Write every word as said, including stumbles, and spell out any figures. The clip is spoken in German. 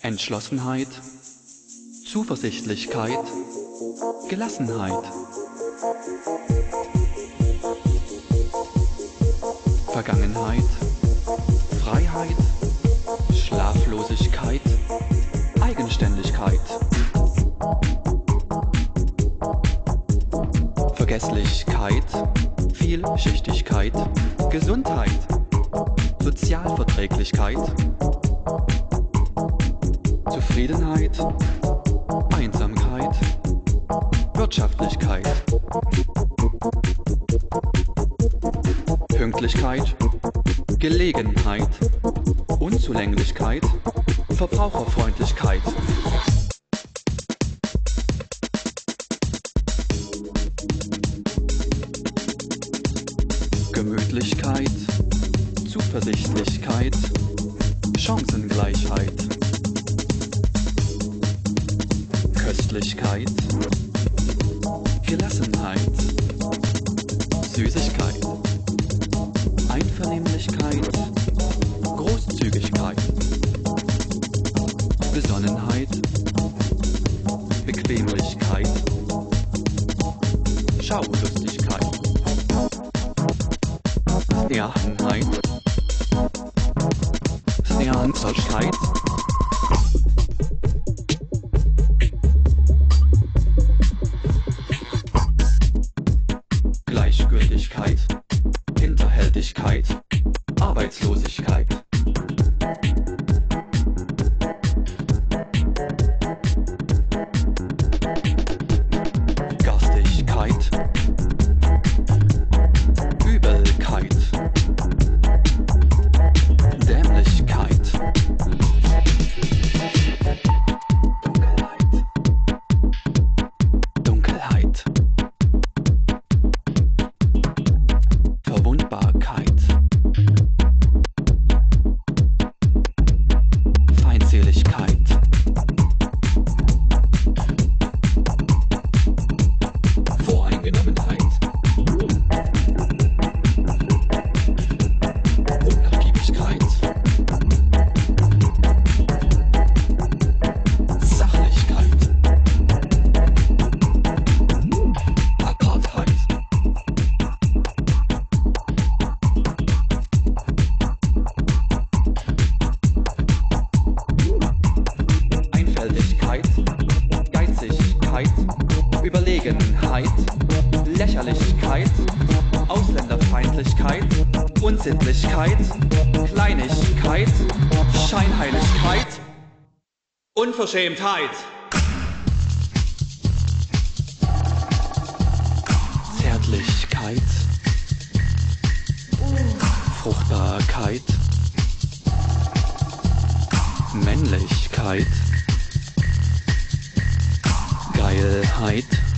Entschlossenheit, Zuversichtlichkeit, Gelassenheit. Vergangenheit, Freiheit, Schlaflosigkeit, Eigenständigkeit. Vergesslichkeit, Vielschichtigkeit, Gesundheit, Sozialverträglichkeit, Zufriedenheit, Einsamkeit, Wirtschaftlichkeit, Pünktlichkeit, Gelegenheit, Unzulänglichkeit, Verbraucherfreundlichkeit. Gemütlichkeit, Zuversichtlichkeit, Chancengleichheit. Köstlichkeit, Gelassenheit, Süßigkeit, Einvernehmlichkeit, Großzügigkeit, Besonnenheit, Bequemlichkeit, Schaulustigkeit, Ehreinheit, Ehrensamkeit, Gleichgültigkeit, Hinterhältigkeit, Arbeitslosigkeit. Garstigkeit, Übelkeit, Dämlichkeit, Dunkelheit, Dunkelheit, Verwundbarkeit, Feindseligkeit, Voreingenommenheit, Unnachgiebigkeit, Sachlichkeit, Apartheit, Einfältigkeit, Geizigkeit, Überlegenheit, Lächerlichkeit, Ausländerfeindlichkeit, Unsittlichkeit, Kleinigkeit, Scheinheiligkeit, Unverschämtheit. Zärtlichkeit, Fruchtbarkeit, Männlichkeit, Geilheit,